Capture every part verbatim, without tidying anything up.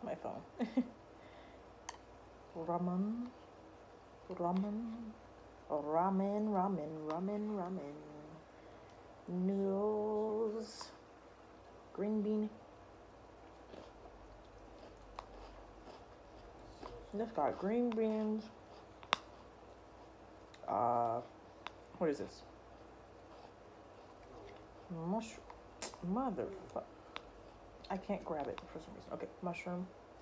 my phone. Ramen, ramen, ramen, ramen, ramen, ramen. Noodles, green bean. This got green beans. Uh, what is this? Mushroom. Motherfucker. I can't grab it for some reason. Okay, mushroom.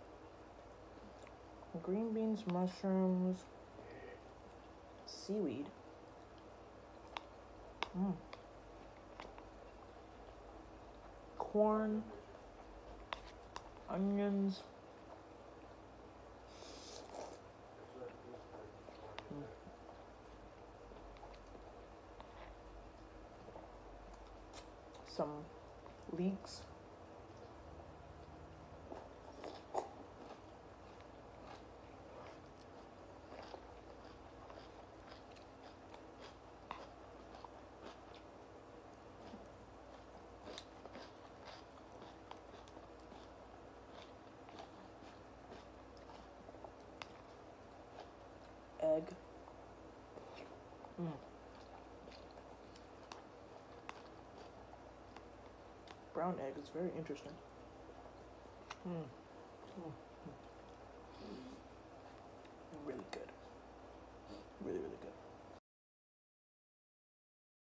Green beans, mushrooms, seaweed. Mm. Corn, onions. Mm. Some leeks. Egg. Mm. Brown egg is very interesting. Mm. Mm. Mm. Really good. Really, really good.